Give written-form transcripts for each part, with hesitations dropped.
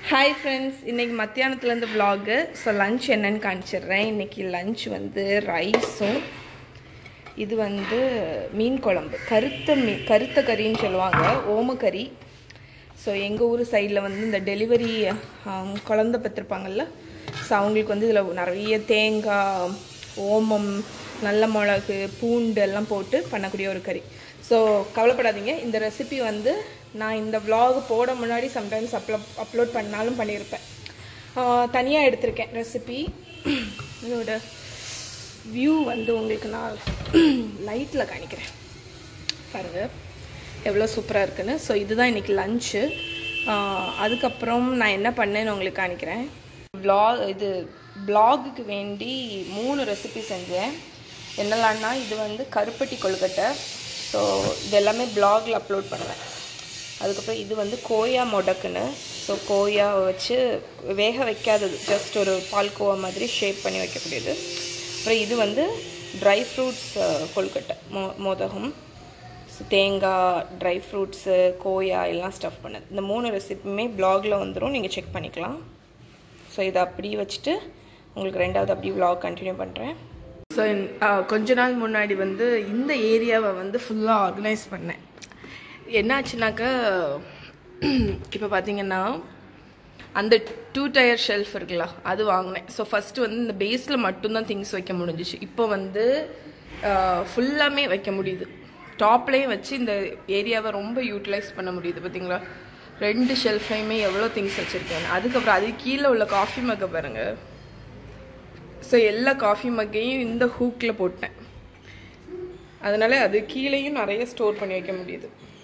Hi friends, இன்னைக்கு மத்தியானத்துல இருந்து vlog. So lunch என்னன்னு காண்பிச்சிடுறேன். இன்னைக்கு lunch வந்து ரைஸும் இது வந்து மீன் குழம்பு. கருத்த கறின்னு சொல்லுவாங்க, ஓம கறி. So எங்க ஊர் சைடுல வந்து இந்த டெலிவரி குழந்தை பெற்றிருப்பாங்கல்ல. So அவங்களுக்கு வந்து இதுல நிறைய தேங்காய், ஓமம், நல்ல மிளகு, பூண்டு எல்லாம் போட்டு பண்ணக்கூடிய ஒரு கறி. ஸோ கவலைப்படாதீங்க, இந்த ரெசிபி வந்து நான் இந்த vlog போட முன்னாடி சம்டைம்ஸ் அப்லோட் பண்ணாலும் பண்ணியிருப்பேன். தனியாக எடுத்திருக்கேன் ரெசிபி. இதோட வியூ வந்து உங்களுக்கு நான் லைட்டில் காணிக்கிறேன் பாருங்கள் எவ்வளோ சூப்பராக இருக்குன்னு. ஸோ இதுதான் இன்றைக்கி லஞ்சு. அதுக்கப்புறம் நான் என்ன பண்ணேன்னு உங்களுக்கு காணிக்கிறேன். வ்ளாகுக்கு வேண்டி 3 ரெசிபி செஞ்சேன். என்னெல்லாம்னா இது வந்து கருப்பட்டி கொழுக்கட்டை. ஸோ இது எல்லாமே வ்ளாகில் அப்லோட் பண்ணுவேன். அதுக்கப்புறம் இது வந்து கோயா மொடக்குன்னு. ஸோ கோயா வச்சு வேக வைக்காதது, ஜஸ்ட் ஒரு பால்கோவா மாதிரி ஷேப் பண்ணி வைக்கக்கூடியது. அப்புறம் இது வந்து ட்ரை ஃப்ரூட்ஸ் கொழுக்கட்டை, மோதகம், தேங்காய், ட்ரை ஃப்ரூட்ஸு, கோயா எல்லாம் ஸ்டஃப் பண்ணது. இந்த 3 ரெசிபியுமே வ்ளாகில் வந்துடும், நீங்கள் செக் பண்ணிக்கலாம். ஸோ இதை அப்படி வச்சுட்டு உங்களுக்கு ரெண்டாவது அப்படி வ்ளாக் கண்டினியூ பண்ணுறேன். ஸோ கொஞ்ச நாள் முன்னாடி வந்து இந்த ஏரியாவை வந்து ஃபுல்லாக ஆர்கனைஸ் பண்ணேன். என்னாச்சுனாக்கா இப்போ பார்த்தீங்கன்னா அந்த 2 டயர் ஷெல்ஃப் இருக்குல்ல, அது வாங்கினேன். ஸோ ஃபஸ்ட்டு வந்து இந்த பேஸில் மட்டும்தான் திங்ஸ் வைக்க முடிஞ்சிச்சு. இப்போ வந்து ஃபுல்லாமே வைக்க முடியுது. டாப்லேயும் வச்சு இந்த ஏரியாவை ரொம்ப யூட்டிலைஸ் பண்ண முடியுது. பார்த்தீங்களா, 2 ஷெல்ஃப்லையுமே எவ்வளோ திங்ஸ் வச்சுருக்கேன். அதுக்கப்புறம் அது கீழே உள்ள காஃபி மக்கை பாருங்கள். ஸோ எல்லா காஃபி மக்கையும் இந்த ஹூக்கில் போட்டேன். அதனால அது கீழேயும் நிறைய ஸ்டோர் பண்ணி வைக்க முடியுது.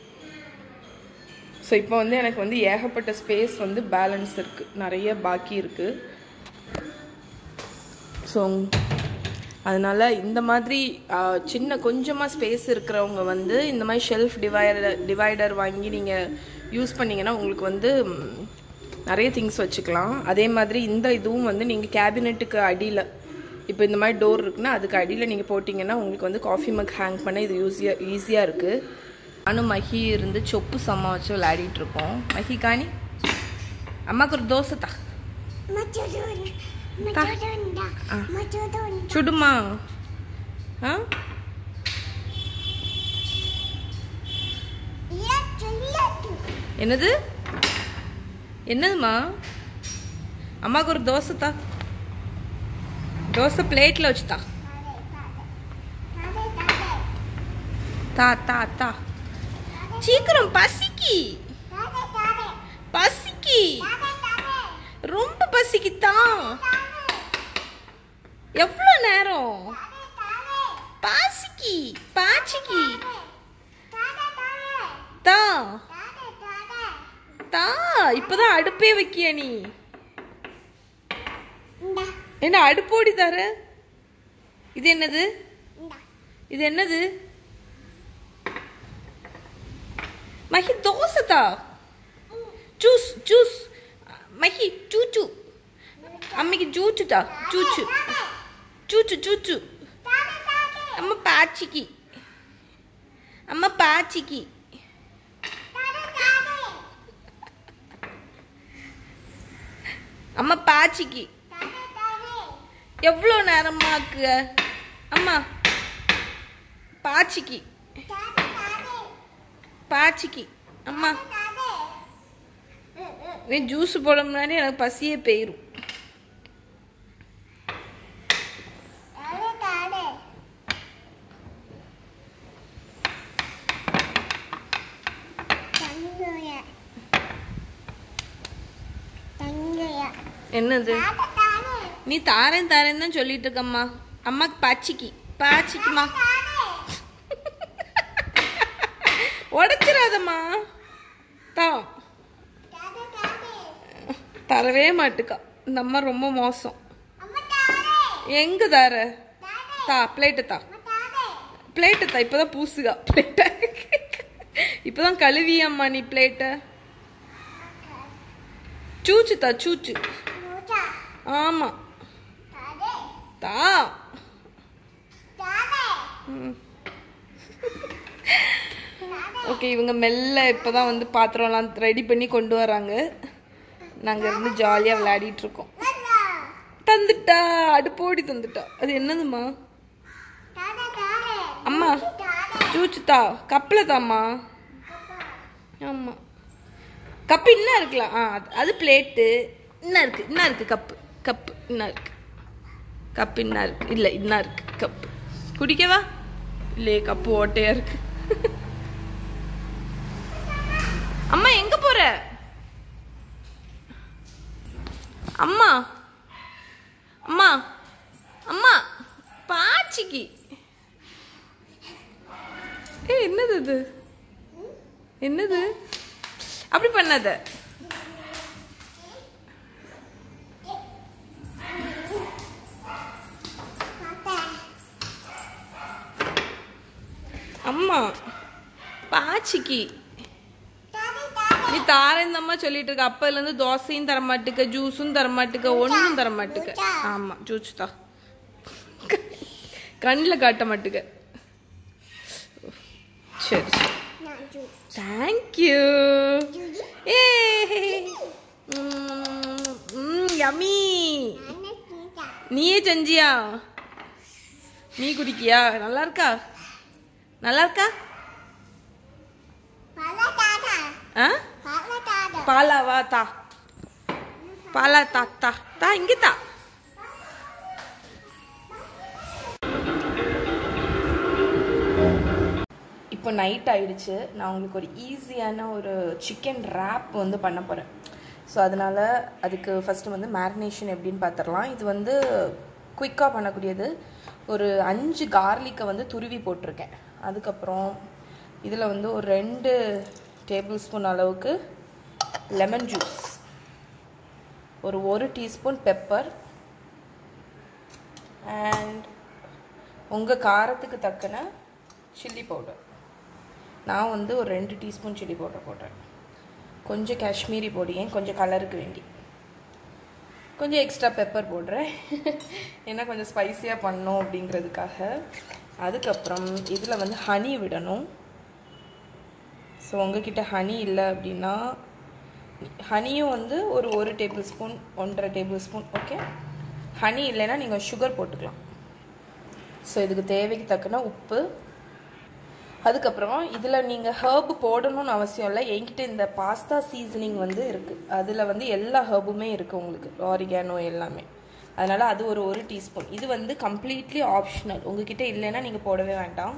ஸோ இப்போ வந்து எனக்கு வந்து ஏகப்பட்ட ஸ்பேஸ் வந்து பேலன்ஸ் இருக்குது, நிறைய பாக்கி இருக்குது. ஸோ அதனால் இந்த மாதிரி சின்ன கொஞ்சமாக ஸ்பேஸ் இருக்கிறவங்க வந்து இந்த மாதிரி ஷெல்ஃப் டிவைடர் வாங்கி நீங்கள் யூஸ் பண்ணிங்கன்னா உங்களுக்கு வந்து நிறைய திங்ஸ் வச்சுக்கலாம். அதே மாதிரி இந்த இதுவும் வந்து நீங்கள் கேபினெட்டுக்கு அடியில், இப்போ இந்த மாதிரி டோர் இருக்குன்னா அதுக்கு அடியில் நீங்கள் போட்டிங்கன்னா உங்களுக்கு வந்து காஃபி மக் ஹேங் பண்ண இது ஈஸியாக இருக்குது. நானும் மஹி இருந்து சொப்பு சம்மா வச்சு விளையாடிட்டுருக்கோம். மஹி காணி, அம்மாவுக்கு ஒரு தோசை தா சுடுமா. என்னது என்னதுமா, அம்மாவுக்கு ஒரு தோசை தா. தோசை பிளேட்டில் வச்சுதா. தா தா தா சீக்கிரம், பசிக்கி பசிக்கி, ரொம்ப பசிக்குதா. எவ்வளோ நேரம் பாசிக்கி பாச்சிக்கி தா தா. இப்பதான் அடுப்பே வைக்கிய நீ, என்ன அடுப்போடி தர. இது என்னது, இது என்னது மஹி, தோசை தா. ஜூஸ் ஜூஸ் மஹி, சூச்சு அம்மிக்கு ஜூச்சு தா. சூச்சு சூச்சு சூச்சு. அம்மா பாச்சிக்கி, அம்மா பாச்சிக்கி. அம்மா பாச்சிக்கு எவ்வளோ நேரமாக்கு. அம்மா பாச்சிக்கு பாச்சிக்கு. அம்மா நீ ஜூஸ் போட முன்னாடி எனக்கு பசியே போயிடும். என்னது நீ தாரேன் தாரேன்னு தான் சொல்லிட்டு இருக்கம்மா. அம்மாக்கு பாச்சிக்கி பாச்சிக்குமா. உடைச்சிடாதம்மா. தா, தரவே மாட்டுக்கா இந்த அம்மா, ரொம்ப மோசம். எங்க தார தா, பிளேட்டு தா, பிளேட்டு தா. இப்பதான் பூசுகா பிளேட்ட, இப்பதான் கழுவியம்மா நீ பிளேட்ட. சூச்சு தா, சூச்சு. ஆமா தா. ஓகே, இவங்க மெல்ல இப்போதான் வந்து பாத்திரம்லாம் ரெடி பண்ணி கொண்டு வராங்க. நாங்கள் இருந்து ஜாலியாக விளையாடிட்டு இருக்கோம். தந்துட்டா, அடுப்போடி தந்துட்டா. அது என்னதுமா? அம்மா சூச்சுத்தா, கப்பில் தாம்மா. ஆமாம், கப்பு இன்னும் இருக்கலாம். அது பிளேட்டு இன்னும் இருக்கு. கப்பு இன்னும் இருக்கு. கப்பு இன்னும் இருக்கு. இல்லை, இன்னும் இருக்கு கப்பு. குடிக்கவா? இல்லையே, கப்பு ஓட்டையா இருக்கு. அம்மா எங்க போற? அம்மா அம்மா அம்மா பாச்சிக்கு. என்னது இது? என்னது? அப்படி பண்ணாத. அம்மா பாச்சிக்கு நீ தாரேன்னு அம்மா சொல்லிட்டு இருக்க. அப்பல இருந்து தோசையும் தரமாட்டுக்க, ஜூஸும் தரமாட்டுக்க, ஒன்றும் தரமாட்டுக்க. ஆமா, ஜூஸ் தான். கண்ணில் காட்ட மாட்டுக்க. சரி தேங்க்யூ. யம்மி. நீயே செஞ்சியா? நீ குடிக்கியா? நல்லா இருக்கா? நல்லா இருக்கா? பாலாவா? தா பாலா. தா தா தா இங்க தா. இப்போ நைட் ஆயிடுச்சு. நான் உங்களுக்கு ஒரு ஈஸியான ஒரு சிக்கன் ரேப் வந்து பண்ண போகிறேன். ஸோ அதனால் அதுக்கு ஃபஸ்ட்டு வந்து மேரினேஷன் எப்படின்னு பார்த்துடலாம். இது வந்து குயிக்காக பண்ணக்கூடியது. ஒரு 5 கார்லிக்கை வந்து துருவி போட்டிருக்கேன். அதுக்கப்புறம் இதில் வந்து ஒரு 2 டேபிள் ஸ்பூன் அளவுக்கு லெமன் ஜூஸ், ஒரு 1 டீஸ்பூன் பெப்பர், அண்ட் உங்கள் காரத்துக்கு தக்கன சில்லி பவுடர். நான் வந்து ஒரு 2 டீஸ்பூன் சில்லி பவுடர் போடுறேன். கொஞ்சம் காஷ்மீரி பொடியேன், கொஞ்சம் கலருக்கு வேண்டி கொஞ்சம் எக்ஸ்ட்ரா பெப்பர் போடுறேன். ஏன்னா கொஞ்சம் ஸ்பைஸியாக பண்ணோம் அப்படிங்கிறதுக்காக. அதுக்கப்புறம் இதில் வந்து ஹனி விடணும். ஸோ உங்ககிட்ட ஹனி இல்லை அப்படின்னா ஹனியும் வந்து ஒரு 1 tablespoon, 1.5 tablespoon. Okay, honey இல்லைன்னா நீங்கள் சுகர் போட்டுக்கலாம். ஸோ இதுக்கு தேவைக்கு தக்கன உப்பு. அதுக்கப்புறம் இதில் நீங்கள் ஹர்பு போடணும்னு அவசியம் இல்லை. என்கிட்ட இந்த பாஸ்தா சீசனிங் வந்து இருக்குது. அதில் வந்து எல்லா ஹர்புமே இருக்குது உங்களுக்கு, ஆரிகானோ எல்லாமே. அதனால் அது ஒரு 1 டீஸ்பூன். இது வந்து கம்ப்ளீட்லி ஆப்ஷனல். உங்ககிட்ட இல்லைன்னா நீங்கள் போடவே வேண்டாம்.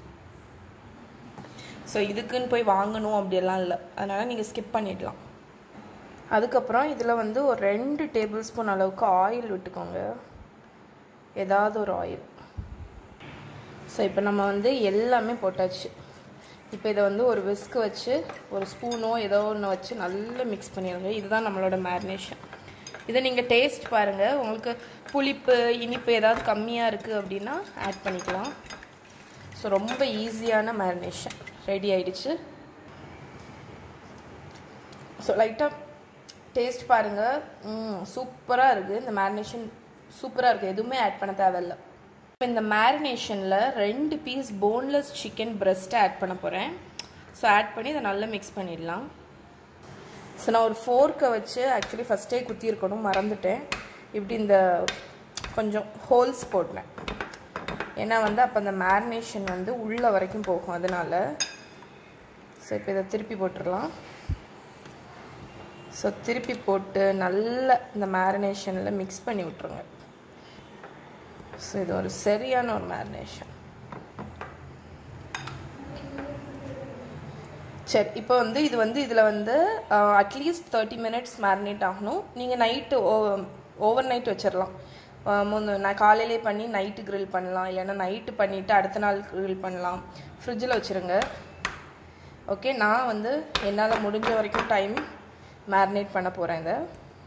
ஸோ இதுக்குன்னு போய் வாங்கணும் அப்படியெல்லாம் இல்லை, அதனால் நீங்கள் ஸ்கிப் பண்ணிடலாம். அதுக்கப்புறம் இதில் வந்து ஒரு 2 டேபிள் ஸ்பூன் அளவுக்கு ஆயில் விட்டுக்கோங்க, ஏதாவது ஒரு ஆயில். ஸோ இப்போ நம்ம வந்து எல்லாமே போட்டாச்சு. இப்போ இதை வந்து ஒரு விஸ்க் வச்சு ஒரு ஸ்பூனோ ஏதோ ஒன்று வச்சு நல்லா மிக்ஸ் பண்ணிடுங்க. இதுதான் நம்மளோட மேரினேஷன். இதை நீங்கள் டேஸ்ட் பாருங்கள். உங்களுக்கு புளிப்பு இனிப்பு ஏதாவது கம்மியாக இருக்குது அப்படின்னா ஆட் பண்ணிக்கலாம். ஸோ ரொம்ப ஈஸியான மேரினேஷன் ரெடி ஆயிடுச்சு. ஸோ லைட்டாக டேஸ்ட் பாருங்கள். சூப்பராக இருக்குது இந்த மேரினேஷன், சூப்பராக இருக்குது. எதுவுமே ஆட் பண்ண தேவையில்லை. இந்த மேரினேஷனில் 2 பீஸ் போன்லெஸ் சிக்கன் பிரெஸ்ட்டை ஆட் பண்ண போகிறேன். ஸோ ஆட் பண்ணி இதை நல்லா மிக்ஸ் பண்ணிடலாம். ஸோ நான் ஒரு ஃபோர்க்கை வச்சு ஆக்சுவலி ஃபஸ்ட்டே குத்தியிருக்கணும், மறந்துட்டேன். இப்படி இந்த கொஞ்சம் ஹோல்ஸ் போட்டேன். ஏன்னா வந்து அப்போ அந்த மேரினேஷன் வந்து உள்ள வரைக்கும் போகும், அதனால். ஸோ இப்போ இதை திருப்பி போட்டுடலாம். ஸோ திருப்பி போட்டு நல்லா இந்த மேரினேஷனில் மிக்ஸ் பண்ணி விட்ருங்க. ஸோ இது ஒரு சரியான ஒரு மேரினேஷன். சரி, இப்போ வந்து இது வந்து இதில் வந்து அட்லீஸ்ட் 30 மினிட்ஸ் மேரினேட் ஆகணும். நீங்கள் நைட்டு ஓவர் நைட் வச்சிடலாம். நான் காலையிலே பண்ணி நைட்டு க்ரில் பண்ணலாம், இல்லைன்னா நைட்டு பண்ணிவிட்டு அடுத்த நாள் க்ரில் பண்ணலாம். ஃப்ரிட்ஜில் வச்சுருங்க. ஓகே, நான் வந்து என்னால் முடிஞ்ச வரைக்கும் டைம் மேரினேட் பண்ண போகிறேன். இதை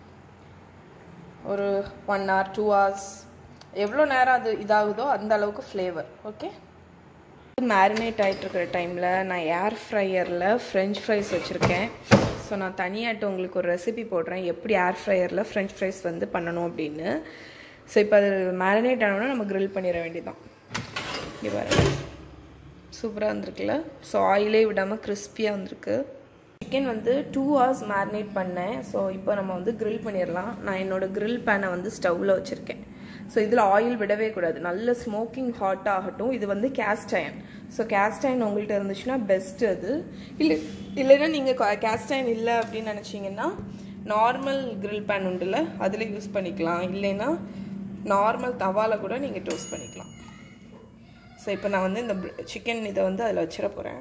ஒரு 1 hour 2 hours எவ்வளோ நேரம் அது இதாகுதோ அந்த அளவுக்கு ஃப்ளேவர். ஓகே, மேரினேட் ஆகிட்டுருக்கிற டைமில் நான் ஏர் ஃப்ரையரில் ஃப்ரெஞ்ச் ஃப்ரைஸ் வச்சுருக்கேன். ஸோ நான் தனியாகிட்டு உங்களுக்கு ஒரு ரெசிபி போடுறேன் எப்படி ஏர் ஃப்ரையரில் ஃப்ரெஞ்ச் ஃப்ரைஸ் வந்து பண்ணணும் அப்படின்னு. ஸோ இப்போ அது மேரினேட் ஆனோன்னா நம்ம க்ரில் பண்ணிட வேண்டியதான். இங்கே பாருங்க, சூப்பராக வந்திருக்குல்ல. ஸோ ஆயிலே விடாமல் கிறிஸ்பியாக வந்திருக்கு. சிக்கன் வந்து 2 hours மேரினேட் பண்ணேன். ஸோ இப்போ நம்ம வந்து grill பண்ணிடலாம். நான் என்னோடய grill பேனை வந்து ஸ்டவ்வில் வச்சுருக்கேன். ஸோ இதில் ஆயில் விடவே கூடாது, நல்ல ஸ்மோக்கிங் ஹாட் ஆகட்டும். இது வந்து cast iron. So cast iron உங்கள்கிட்ட இருந்துச்சுன்னா பெஸ்ட்டு. அது இல்லைன்னா நீங்கள் கேஸ்ட் அயன் இல்லை அப்படின்னு நினச்சிங்கன்னா நார்மல் grill பேன் உண்டுல அதில் யூஸ் பண்ணிக்கலாம். இல்லைன்னா நார்மல் தவாவில் கூட நீங்கள் டோஸ்ட் பண்ணிக்கலாம். ஸோ இப்போ நான் வந்து இந்த சிக்கன் இதை வந்து அதில் வச்சிட போகிறேன்.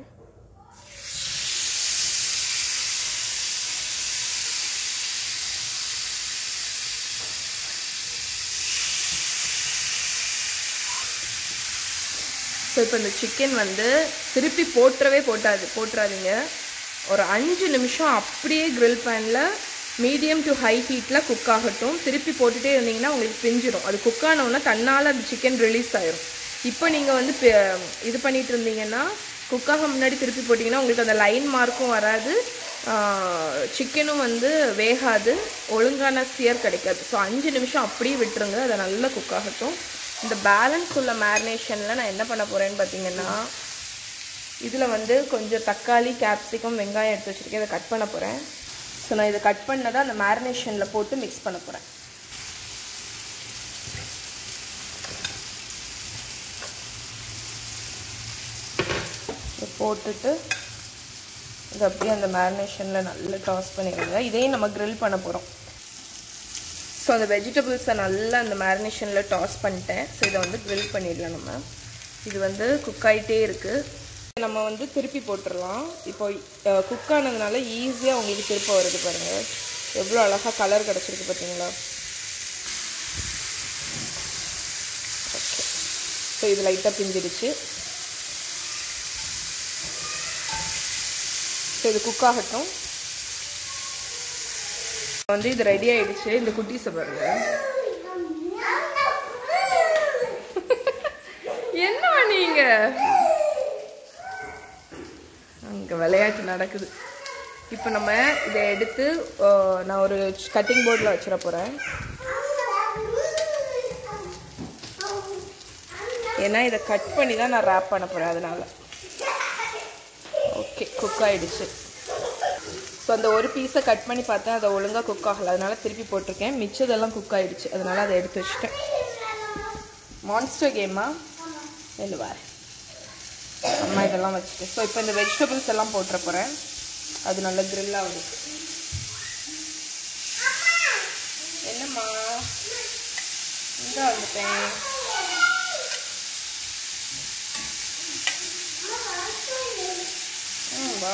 ஸோ இப்போ இந்த சிக்கன் வந்து திருப்பி போட்டுறாதீங்க. ஒரு 5 நிமிஷம் அப்படியே grill பேனில் மீடியம் டு ஹை ஹீட்டில் குக் ஆகட்டும். திருப்பி போட்டுகிட்டே இருந்தீங்கன்னா உங்களுக்கு பிஞ்சிடும். அது குக் ஆனவுன்னா தன்னால் அந்த சிக்கன் ரிலீஸ் ஆயிரும். இப்போ நீங்கள் வந்து இது பண்ணிகிட்டு இருந்தீங்கன்னா குக்காக முன்னாடி திருப்பி போட்டிங்கன்னா உங்களுக்கு அந்த லைன் மார்க்கும் வராது, சிக்கனும் வந்து வேகாது, ஒழுங்கான ஸ்டியர் கிடைக்காது. ஸோ 5 நிமிஷம் அப்படியே விட்டுருங்க, அதை நல்லா குக் ஆகட்டும். இந்த பேலன்ஸ் உள்ள மேரினேஷனில் நான் என்ன பண்ண போகிறேன்னு பார்த்தீங்கன்னா இதில் வந்து கொஞ்சம் தக்காளி, கேப்சிகம், வெங்காயம் எடுத்து வச்சுருக்கேன். இதை கட் பண்ண போகிறேன். ஸோ நான் இதை கட் பண்ணதை அந்த மேரினேஷனில் போட்டு மிக்ஸ் பண்ண போகிறேன். இதை போட்டுட்டு இதை அப்படியே அந்த மேரினேஷனில் நல்லா டாஸ் பண்ணிடுங்க. இதையும் நம்ம grill பண்ண போகிறோம். ஸோ அந்த வெஜிடபிள்ஸை நல்லா அந்த மேரினேஷனில் டாஸ் பண்ணிட்டேன். ஸோ இதை வந்து grill பண்ணிடலாம். நம்ம இது வந்து குக் ஆகிட்டே இருக்குது. நம்ம வந்து திருப்பி போட்டுடலாம். இப்போ குக் ஆனதுனால ஈஸியாக உங்களுக்கு திருப்ப வருது பாருங்கள். எவ்வளோ அழகாக கலர் கிடச்சிருக்கு பார்த்தீங்களா? ஓகே. ஸோ இது லைட்டாக பிஞ்சிடுச்சு. ஸோ இது குக் ஆகட்டும். வந்து இது ரெடி ஆயிடுச்சு. இந்த குட்டீஸை பாருங்க, என்ன பண்ணீங்க? அங்கே விளையாட்டு நடக்குது. இப்போ நம்ம இதை எடுத்து நான் ஒரு கட்டிங் போர்டில் வச்சிட போகிறேன். ஏன்னா இதை கட் பண்ணி தான் நான் ரேப் பண்ண போகிறேன், அதனால. ஓகே, குக் ஆகிடுச்சு. ஸோ அந்த ஒரு பீஸை கட் பண்ணி பார்த்தேன், அதை ஒழுங்காக குக் ஆகலை, அதனால திருப்பி போட்டிருக்கேன். மிச்சதெல்லாம் குக் ஆகிடுச்சு, அதனால் அதை எடுத்து வச்சுட்டேன். மான்ஸ்டர் கேமா என்ன வேறு அம்மா இதெல்லாம் வச்சுட்டு. ஸோ இப்போ இந்த வெஜிடபிள்ஸ் எல்லாம் போட்டுற போகிறேன். அது நல்லா grill ஆகுது. என்னம்மா இங்கே வந்துட்டேன். வா.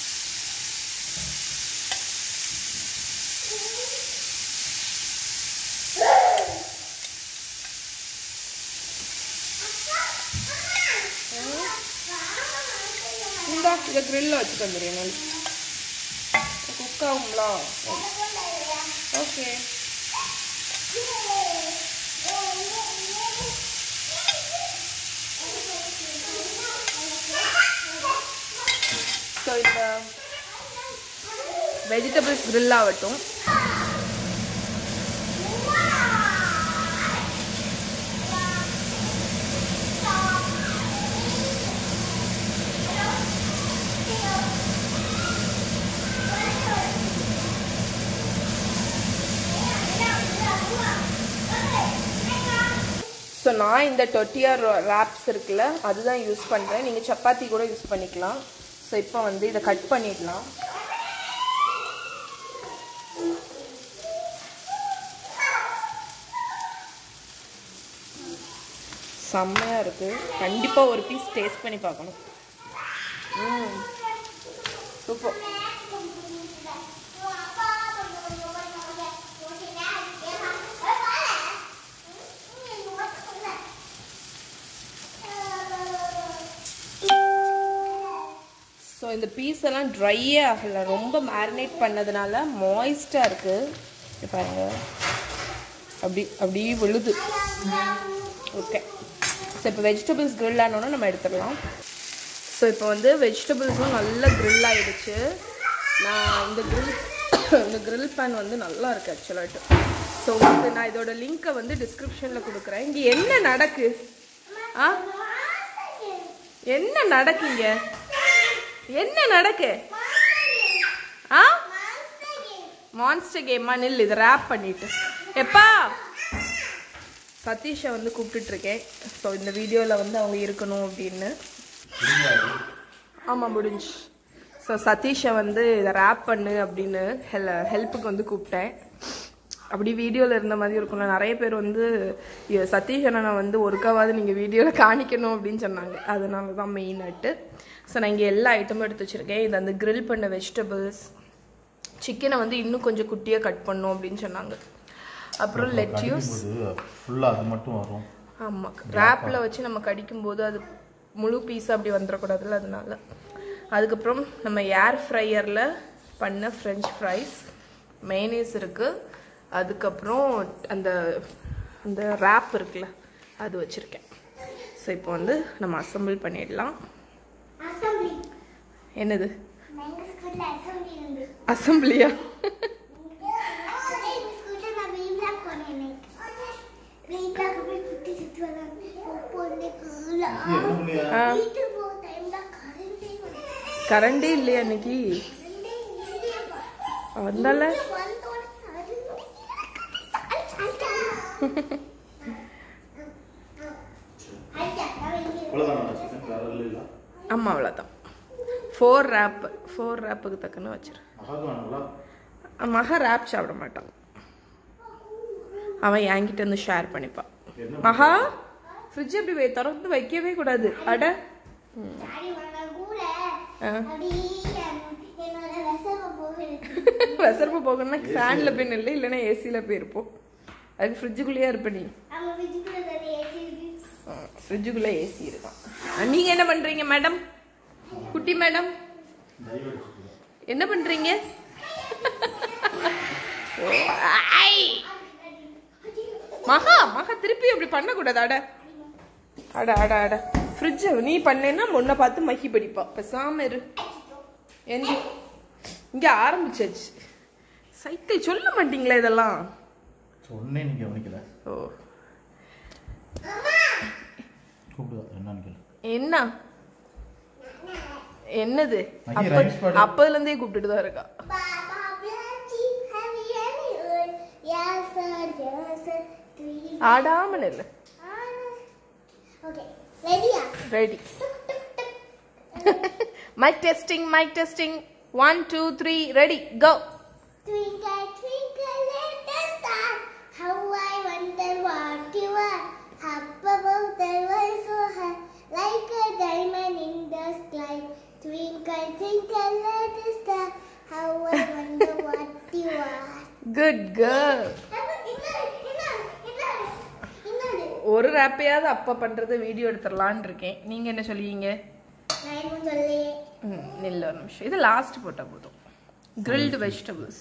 இந்தா இதை grill வச்சுட்டு வந்துடுறேன். குக் ஆகுங்களா? ஓகே. ஸோ இந்த வெஜிடபிள்ஸ் grill ஆகட்டும். ஸோ நான் இந்த டொட்டியா ராப்ஸ் இருக்குல்ல அதுதான் யூஸ் பண்ணுறேன். நீங்கள் சப்பாத்தி கூட யூஸ் பண்ணிக்கலாம். ஸோ இப்போ வந்து இதை கட் பண்ணிடலாம். செம்மையாக இருக்குது. கண்டிப்பாக ஒரு பீஸ் டேஸ்ட் பண்ணி பார்க்கணும். சூப்பர். ஸோ இந்த பீஸ் எல்லாம் ட்ரையே ஆகலை, ரொம்ப மேரினேட் பண்ணதுனால மாய்ஸ்டாக இருக்குது பாருங்கள். அப்படி விழுது. ஓகே. ஸோ இப்போ வெஜிடபிள்ஸ் grill ஆனோன்னா நம்ம எடுத்துடலாம். ஸோ இப்போ வந்து வெஜிடபிள்ஸும் நல்லா grill ஆகிடுச்சு. நான் இந்த grill பேன் வந்து நல்லா இருக்குது ஆக்சுவலாகிட்டு. ஸோ உங்களுக்கு நான் இதோட லிங்க்கை வந்து டிஸ்கிரிப்ஷனில் கொடுக்குறேன். இங்கே என்ன நடக்கு? என்ன நடக்குங்க? என்ன நடக்கு? ஆ மான்ஸ்டர் கேமா நில் இதை ரேப் பண்ணிட்டு எப்பா சதீஷை வந்து கூப்பிட்டுருக்கேன். ஸோ இந்த வீடியோவில் வந்து அவங்க இருக்கணும் அப்படின்னு. ஆமாம் முடிஞ்சு. ஸோ சதீஷை வந்து இதை ரேப் பண்ணு அப்படின்னு ஹெல்ப்புக்கு வந்து கூப்பிட்டேன். அப்படி வீடியோவில் இருந்த மாதிரி இருக்கணும். நிறைய பேர் வந்து சதீஷ் அண்ணனை வந்து ஒருக்காவது நீங்கள் வீடியோவில் காணிக்கணும் அப்படின்னு சொன்னாங்க. அதனால தான் மெயின் ஆட்டு. ஸோ நான் இங்கே எல்லா ஐட்டமும் எடுத்து வச்சுருக்கேன். இது அந்த கிரில் பண்ண வெஜிடபிள்ஸ், சிக்கனை வந்து இன்னும் கொஞ்சம் குட்டியாக கட் பண்ணும் அப்படின்னு சொன்னாங்க. அப்புறம் லெட்யூஸ் ஃபுல்லாக அது மட்டும் வரும். ஆமாம், ரேப்பில் வச்சு நம்ம கடிக்கும்போது அது முழு பீஸாக அப்படி வந்துடக்கூடாதுல்ல, அதனால. அதுக்கப்புறம் நம்ம ஏர் ஃப்ரையரில் பண்ண ஃப்ரெஞ்ச் ஃப்ரைஸ், மைனேஸ் இருக்குது. அதுக்கப்புறம் அந்த அந்த ரேப் இருக்குல்ல அது வச்சுருக்கேன். ஸோ இப்போ வந்து நம்ம அசம்பிள் பண்ணிடலாம். என்னது அசம்பிளியா? கரண்டே இல்லையா அன்னைக்கு? வந்தால ஆமா அவ்வளோதான். 4 ரேப்புக்கு தக்கன்னு வச்சிரு. மகா ரேப் சாப்பிட மாட்டான். அவன் என்கிட்ட வந்து ஷேர் பண்ணிப்பான். மகா ஃப்ரிட்ஜ் எப்படி திறந்து வைக்கவே கூடாது. அட வெசர்ப்பு போகணும்னா ஃபேன்ல போய் நில்லு, இல்லைன்னா ஏசியில போயிருப்போம். அதுக்கு ஃப்ரிட்ஜுக்குள்ளேயே இருப்ப நீ. ஃப்ரிட்ஜுக்குள்ள ஏசி இருக்கான். நீங்க என்ன பண்றீங்க மேடம்? குட்டி மேடம் என்ன பண்றீங்க? மகா மகா திருப்பி அப்படி பண்ணக்கூடாது. அட அட அட அட ஃப்ரிட்ஜ் நீ பண்ணேன்னா முன்ன பார்த்து மக்கி படிப்பா. பேசாம இரு. இங்க ஆரம்பிச்சாச்சு. சைக்கிள் சொல்ல மாட்டீங்களா இதெல்லாம்? சொன்னே நீங்க கவனிக்கல. ஓ என்ன என்னது? அப்பதுல இருந்தே கூப்பிட்டுட்டு தான் இருக்கா. ஆடாம இல்ல. Ready. Mic testing, mic testing. 1 2 3 ready go. Twinkle twinkle little star, how I wonder what you are. Up above the world so high, like a diamond in the sky. Twinkle twinkle little star, how I wonder what you are. Good girl. ஒரு ரேப்பையாவது அப்பா பண்றது video எடுத்துடலான்னு இருக்கேன். நீங்க என்ன சொல்லுவீங்க? நெல் ஒரு நிமிஷம். இது லாஸ்ட் போட்டா போதும். Grilled vegetables,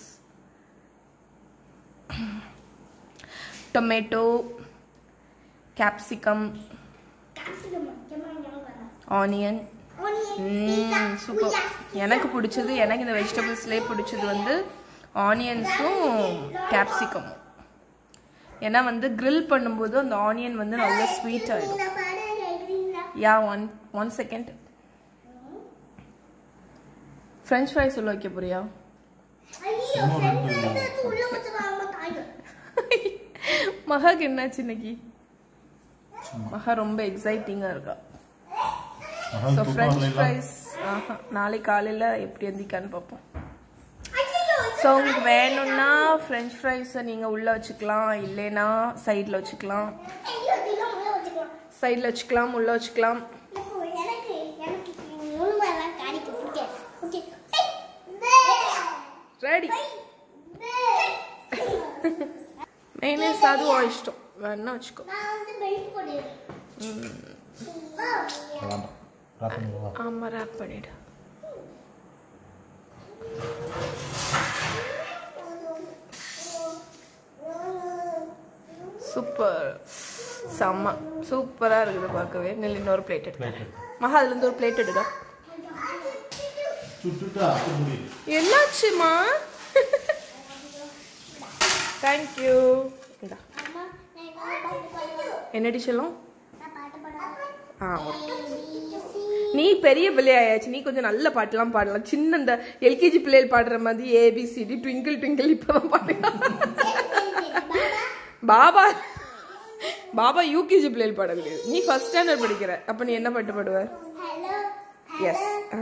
tomato, capsicum, onion. Super. எனக்கு பிடிச்சது, எனக்கு இந்த வெஜிடபிள்ஸ்லேயே பிடிச்சது வந்து ஆனியன்ஸும் கேப்சிகமும். ஏன்னா வந்து கிரில் பண்ணும்போது அந்த ஆனியன் வந்து நல்லா ஸ்வீட் ஆகிடும். Yeah one second. French fries உள்ள வைக்க போறியா? மகாக்கு என்னாச்சு இன்னைக்கு? மகா ரொம்ப எக்ஸைட்டிங்கா இருக்கா. ஸோ ஃப்ரெஞ்ச் ஃப்ரைஸ் நாளை காலையில் எப்படி எந்திக்கான்னு பார்ப்போம். ஸோ உங்களுக்கு வேணும்னா ஃப்ரெஞ்ச் ஃப்ரைஸை நீங்கள் உள்ளே வச்சுக்கலாம், இல்லைன்னா சைடில் வச்சுக்கலாம். சைடில் வச்சுக்கலாம், உள்ளே வச்சுக்கலாம். ரெடி. மைனஸ் அதுவும் இஷ்டம், வேணா வச்சுக்கோ. ஆமாம் ரேப் பண்ணிடு. சூப்பர், செம்ம சூப்பராக இருக்குது பார்க்கவே. நெல் இன்னொரு பிளேட் எடு. மகா அதுலேருந்து ஒரு பிளேட் எடுடா. என்னாச்சுமா? தேங்க்யூ. இந்தா என்னடி சொல்லும்? ஓகே. நீ பெரிய பிள்ளையாயாச்சு, நீ கொஞ்சம் நல்ல பாட்டுலாம் பாடலாம். சின்ன இந்த எல்கேஜி பிள்ளைகள் பாடுற மாதிரி ஏபிசிடி ட்விங்கிள் ட்விங்கிள் இப்பதான் பாடலாம். பாபா பாபா யூகேஜி பிள்ளைகள் பாட முடியாது. நீ ஃபர்ஸ்ட் ஸ்டாண்டர்ட் படிக்கிற, அப்ப நீ என்ன பாட்டு பாடுவ? எஸ்.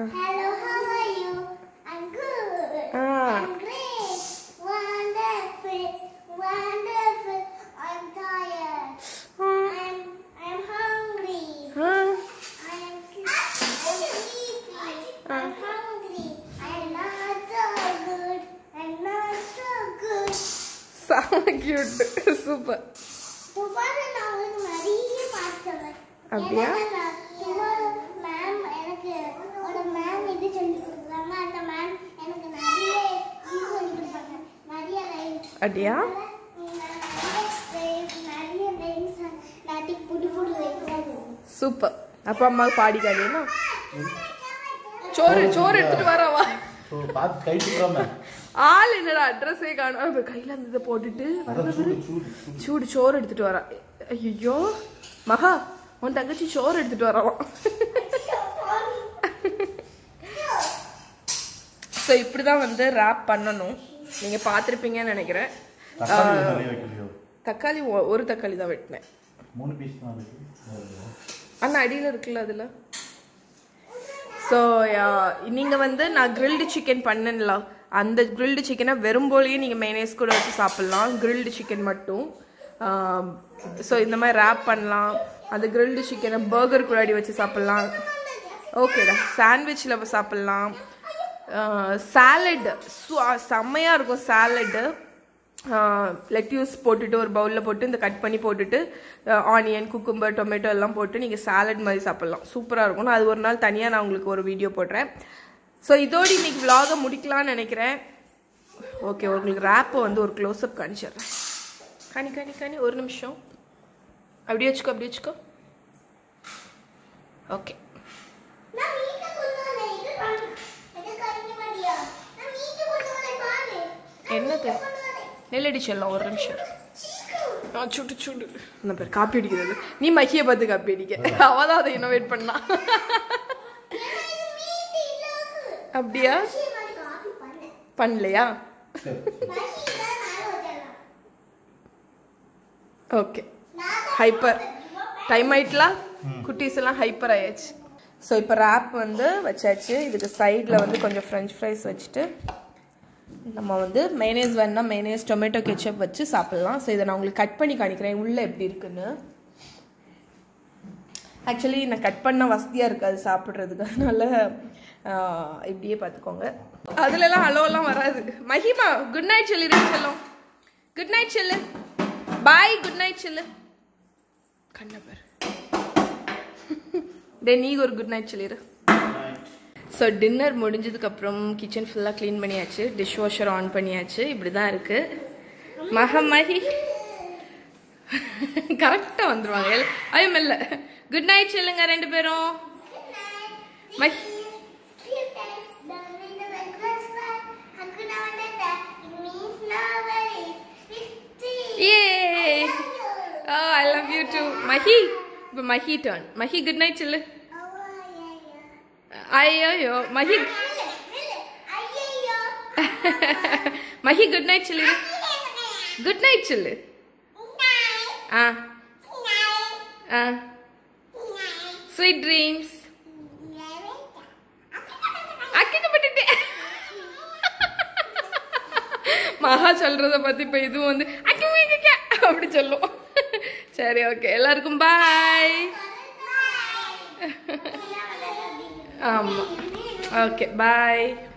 சூப்பர். அப்படியா? அப்படியா? சூப்பர். அப்ப அம்மா பாடி காட்டினா சோறு சோறு எடுத்துட்டு வரவா? ஆள் என்னடா அட்ரஸே காணும். கையில இருந்ததை போட்டுட்டு சூடு சோறு எடுத்துட்டு வரா. ஐயோ மகா, உன் தங்கச்சி சோறு எடுத்துட்டு வரலாம். ஸோ இப்படிதான் வந்து ரேப் பண்ணணும். நீங்க பார்த்துருப்பீங்கன்னு நினைக்கிறேன். தக்காளி ஒரு தக்காளி தான் வெட்டினேன். அண்ணா அடியில் இருக்குல்ல அதுல. ஸோ நீங்கள் வந்து நான் கிரில்டு சிக்கன் பண்ணல, அந்த கிரில்டு சிக்கனை வெறும்போலையே நீங்கள் மைனஸ் கூட வச்சு சாப்பிட்லாம். கிரில்டு சிக்கன் மட்டும். ஸோ இந்த மாதிரி ரேப் பண்ணலாம். அந்த கிரில்டு சிக்கனை பர்கர் கூட வச்சு சாப்பிட்லாம். ஓகேடா. சாண்ட்விச்சில் சாப்பிட்லாம். சாலட் செம்மையாக இருக்கும். சாலட்டு லெட்யூஸ் போட்டுட்டு ஒரு பவுலில் போட்டு இந்த கட் பண்ணி போட்டுட்டு ஆனியன் குக்கும்பர் டொமேட்டோ எல்லாம் போட்டு நீங்கள் சாலட் மாதிரி சாப்பிட்லாம். சூப்பராக இருக்கும். அது ஒரு நாள் தனியாக நான் உங்களுக்கு ஒரு வீடியோ போடுறேன். ஸோ இதோடு இன்னைக்கு விலாகை முடிக்கலான்னு நினைக்கிறேன். ஓகே, உங்களுக்கு ரேப்பை வந்து ஒரு க்ளோஸ்அப் காணிச்சிடுறேன். காணி ஒரு நிமிஷம். அப்படியே வச்சுக்கோ. ஓகே. என்னது நெல்லடி செல்லம், ஒரு நிமிஷம். சுடு அந்த பேர் காப்பி அடிக்கிறது. நீ மகியை பார்த்து காப்பி அடிக்க, அவதான் அதை இன்னோவேட் பண்ணா. அப்படியா? பண்ணலையா? ஓகே. ஹைப்பர் டைம் ஆயிட்டலாம். குட்டீஸ் எல்லாம் ஹைப்பர் ஆயாச்சு. ஸோ இப்போ ரேப் வந்து வச்சாச்சு. இதுக்கு சைடில் வந்து கொஞ்சம் ஃப்ரெஞ்ச் ஃப்ரைஸ் வச்சுட்டு நம்ம வந்து மைனேஸ் வேணுன்னா மைனேஸ் டொமேட்டோ கெச்சப் வச்சு சாப்பிட்லாம். ஸோ இதை நான் உங்களுக்கு கட் பண்ணி காணிக்கிறேன் உள்ளே எப்படி இருக்குன்னு. ஆக்சுவலி நான் கட் பண்ண வசதியாக இருக்காது சாப்பிட்றதுக்கு, அதனால இப்படியே பார்த்துக்கோங்க. அதுலலாம் அலோலாம் வராது. மஹிமா குட் நைட் சொல்லிடு. செல்லும் குட் நைட் சொல்லு. பாய் குட் நைட் சொல்லு. கண்ணபர் நீ ஒரு குட் நைட் சொல்லிடு. ஸோ டின்னர் முடிஞ்சதுக்கப்புறம் கிச்சன் ஃபுல்லாக க்ளீன் பண்ணியாச்சு. டிஷ் வாஷர் ஆன் பண்ணியாச்சு. இப்படி தான் இருக்குது. மகி கரெக்டாக வந்துடுவாங்க. ஐயம் இல்லை. குட் நைட் சொல்லுங்க ரெண்டு பேரும். Mahi I love you too. Mahi, இப்போ Mahi turn. Mahi good night சொல்லு. ஐயோ Mahi. Mahi good night சொல்லு. Good night சொல்லு. Sweet dreams. அக்கிக்கப்பட்டுட்டே மகா சொல்றத பத்தி இப்ப இதுவும் வந்து அப்படி சொல்லும். சரி ஓகே, எல்லாருக்கும் பாய். ஆமா ஓகே பாய்.